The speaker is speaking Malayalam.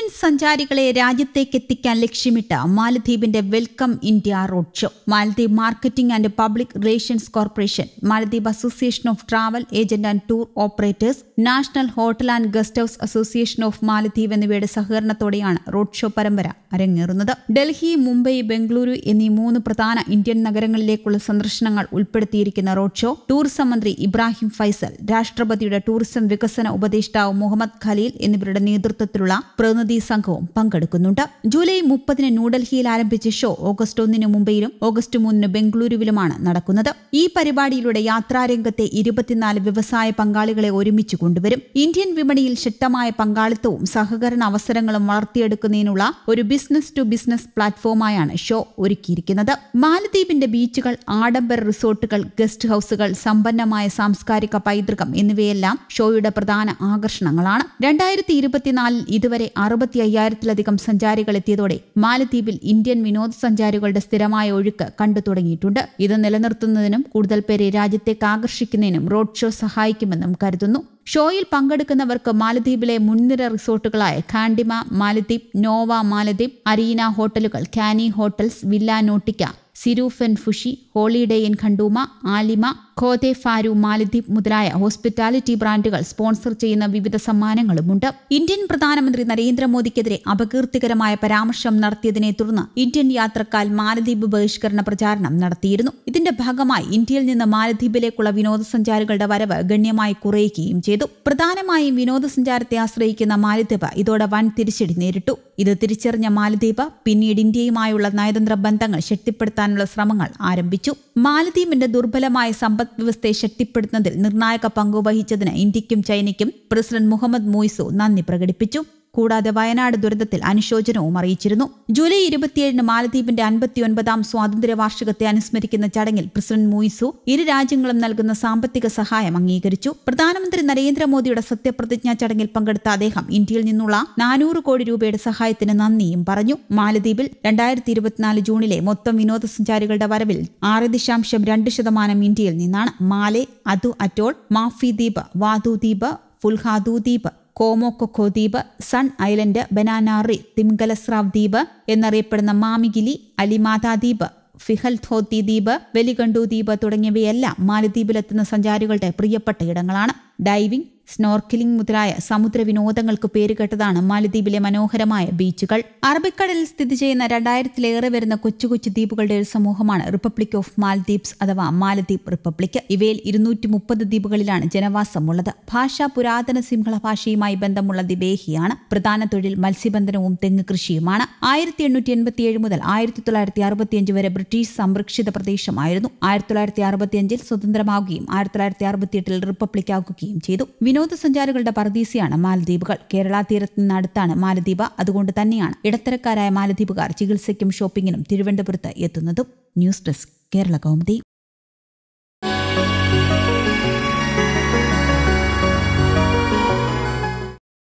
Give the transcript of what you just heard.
സഞ്ചാരികളെ രാജ്യത്തേക്ക് എത്തിക്കാൻ ലക്ഷ്യമിട്ട് മാലദ്വീപിന്റെ welcome India road show. Maldives marketing and public relations corporation, Maldives association of travel agent and tour operators, national hotel and guest house association of Maldives എന്നിവയുടെ സഹകരണത്തോടെയാണ് റോഡ് ഷോ പരമ്പര അരങ്ങേറുന്നത്. ഡൽഹി, മുംബൈ, ബംഗളൂരു എന്നീ 3 പ്രധാന ഇന്ത്യൻ നഗരങ്ങളിലേക്കുള്ള സന്ദർശനങ്ങൾ ഉൾപ്പെടുത്തിയിരിക്കുന്ന റോഡ് ഷോ ടൂറിസം മന്ത്രി ഇബ്രാഹിം ഫൈസൽ, രാഷ്ട്രപതിയുടെ ടൂറിസം വികസന ഉപദേഷ്ടാവ് മുഹമ്മദ് ഖലീൽ എന്നിവരുടെ നേതൃത്വത്തിലുള്ള പ്രതിനിധി സംഘവും പങ്കെടുക്കുന്നുണ്ട്. ജൂലൈ 30 ന്യൂഡൽഹിയിൽ ആരംഭിച്ച ഷോ ഓഗസ്റ്റ് 1 മുംബൈയിലും ഓഗസ്റ്റ് 3 ബംഗളൂരുവിലുമാണ് നടക്കുന്നത്. ഈ പരിപാടിയിലൂടെ യാത്രാരംഗത്തെ 24 വ്യവസായ പങ്കാളികളെ ഒരുമിച്ച് കൊണ്ടുവരും. ഇന്ത്യൻ വിപണിയിൽ ശക്തമായ പങ്കാളിത്തവും സഹകരണ അവസരങ്ങളും വളർത്തിയെടുക്കുന്നതിനുള്ള ഒരു ബിസിനസ് ടു ബിസിനസ് പ്ലാറ്റ്ഫോമായാണ് ഷോ ഒരുക്കിയിരിക്കുന്നത്. മാലദ്വീപിന്റെ ബീച്ചുകൾ, ആഡംബര റിസോർട്ടുകൾ, ഗസ്റ്റ് ഹൌസുകൾ, സമ്പന്നമായ സാംസ്കാരിക പൈതൃകം എന്നിവയെല്ലാം ഷോയുടെ പ്രധാന ആകർഷണങ്ങളാണ്. 2024 ഇതുവരെ 65,000-ലധികം സഞ്ചാരികൾ എത്തിയതോടെ മാലദ്വീപിൽ ഇന്ത്യൻ വിനോദസഞ്ചാരികളുടെ സ്ഥിരമായ ഒഴുക്ക് കണ്ടു തുടങ്ങിയിട്ടുണ്ട്. ഇത് നിലനിർത്തുന്നതിനും കൂടുതൽ പേരെ രാജ്യത്തേക്ക് ആകർഷിക്കുന്നതിനും റോഡ് ഷോ സഹായിക്കുമെന്നും കരുതുന്നു. ഷോയിൽ പങ്കെടുക്കുന്നവർക്ക് മാലദ്വീപിലെ മുൻനിര റിസോർട്ടുകളായ ഖാൻഡിമ മാലദ്വീപ്, നോവ മാലദ്വീപ്, അരീന ഹോട്ടലുകൾ, Kaani hotels, Villa Nautica, Sirufen Fushi, holiday inn Kandooma, Alima, Kudafaru Maldives മുതലായ ഹോസ്പിറ്റാലിറ്റി ബ്രാൻഡുകൾ സ്പോൺസർ ചെയ്യുന്ന വിവിധ സമ്മാനങ്ങളുമുണ്ട്. ഇന്ത്യൻ പ്രധാനമന്ത്രി നരേന്ദ്രമോദിക്കെതിരെ അപകീർത്തികരമായ പരാമർശം നടത്തിയതിനെ തുടർന്ന് ഇന്ത്യൻ യാത്രക്കാർ മാലദ്വീപ് ബഹിഷ്കരണ പ്രചാരണം നടത്തിയിരുന്നു. ഇതിന്റെ ഭാഗമായി ഇന്ത്യയിൽ നിന്ന് മാലദ്വീപിലേക്കുള്ള വിനോദസഞ്ചാരികളുടെ വരവ് ഗണ്യമായി കുറയുകയും ചെയ്തു. പ്രധാനമായും വിനോദസഞ്ചാരത്തെ ആശ്രയിക്കുന്ന മാലദ്വീപ് ഇതോടെ വൻ തിരിച്ചടി നേരിട്ടു. ഇത് തിരിച്ചറിഞ്ഞ മാലദ്വീപ് പിന്നീട് ഇന്ത്യയുമായുള്ള നയതന്ത്ര ബന്ധങ്ങൾ ശക്തിപ്പെടുത്താനുള്ള ശ്രമങ്ങൾ ആരംഭിച്ചു. മാലദ്വീപിന്റെ ദുർബലമായ സമ്പദ് വ്യവസ്ഥയെ ശക്തിപ്പെടുത്തുന്നതിൽ നിർണായക പങ്കുവഹിച്ചതിന് ഇന്ത്യക്കും ചൈനയ്ക്കും പ്രസിഡന്റ് മുഹമ്മദ് മുയിസു നന്ദി പ്രകടിപ്പിച്ചു. കൂടാതെ വയനാട് ദുരന്തത്തിൽ അനുശോചനവും അറിയിച്ചിരുന്നു. ജൂലൈ 27 മാലദ്വീപിന്റെ 59ാം സ്വാതന്ത്ര്യ വാർഷികത്തെ അനുസ്മരിക്കുന്ന ചടങ്ങിൽ പ്രസിഡന്റ് മുയിസു ഇരു രാജ്യങ്ങളും നൽകുന്ന സാമ്പത്തിക സഹായം അംഗീകരിച്ചു. പ്രധാനമന്ത്രി നരേന്ദ്രമോദിയുടെ സത്യപ്രതിജ്ഞാ ചടങ്ങിൽ പങ്കെടുത്ത അദ്ദേഹം ഇന്ത്യയിൽ നിന്നുള്ള 400 കോടി രൂപയുടെ സഹായത്തിന് നന്ദിയും പറഞ്ഞു. മാലദ്വീപിൽ 2024 ജൂണിലെ മൊത്തം വിനോദസഞ്ചാരികളുടെ വരവിൽ 6.2% ഇന്ത്യയിൽ നിന്നാണ്. മാലെ, അതു അറ്റോൾ, മാഫി ദ്വീപ്, വാതു ദ്വീപ്, ഫുൽഹാദു ദ്വീപ്, കോമോക്കൊക്കോ ദ്വീപ്, സൺ ഐലൻഡ്, ബനാനാറി, തിംഗലസ്രാവ് ദ്വീപ് എന്നറിയപ്പെടുന്ന മാമിഗിലി, അലിമാത ദ്വീപ്, ഫിഹൽധോത്തി ദ്വീപ്, വെലിഗണ്ടു ദ്വീപ് തുടങ്ങിയവയെല്ലാം മാലദ്വീപിലെത്തുന്ന സഞ്ചാരികളുടെ പ്രിയപ്പെട്ട ഇടങ്ങളാണ്. ഡൈവിംഗ്, സ്നോർക്കിലിംഗ് മുതലായ സമുദ്ര വിനോദങ്ങൾക്ക് പേരുകെട്ടതാണ് മാലദ്വീപിലെ മനോഹരമായ ബീച്ചുകൾ. അറബിക്കടലിൽ സ്ഥിതി ചെയ്യുന്ന 2000-ലേറെ വരുന്ന കൊച്ചു കൊച്ചു ദ്വീപുകളുടെ ഒരു സമൂഹമാണ് റിപ്പബ്ലിക് ഓഫ് മാൽദ്വീപ്സ് അഥവാ മാലദ്വീപ് റിപ്പബ്ലിക്. ഇവയിൽ 230 ദ്വീപുകളിലാണ് ജനവാസമുള്ളത്. ഭാഷ പുരാതന സിംഹള ഭാഷയുമായി ബന്ധമുള്ള ദ്വിബേഹിയാണ്. പ്രധാന തൊഴിൽ മത്സ്യബന്ധനവും തെങ്ങ് കൃഷിയുമാണ്. 1887 മുതൽ 1965 വരെ ബ്രിട്ടീഷ് സംരക്ഷിത പ്രദേശമായിരുന്നു. 1965 സ്വതന്ത്രമാവുകയും 1968 റിപ്പബ്ലിക്കാകുകയും ചെയ്തു. വിനോദസഞ്ചാരികളുടെ പറുദീസയാണ് മാലദ്വീപുകൾ. കേരള തീരത്ത് നിന്ന് അടുത്താണ് മാലദ്വീപ്. അതുകൊണ്ട് തന്നെയാണ് ഇടത്തരക്കാരായ മാലദ്വീപുകാർ ചികിത്സയ്ക്കും ഷോപ്പിങ്ങിനും തിരുവനന്തപുരത്ത് എത്തുന്നതും. News desk, Kerala Kaumudi.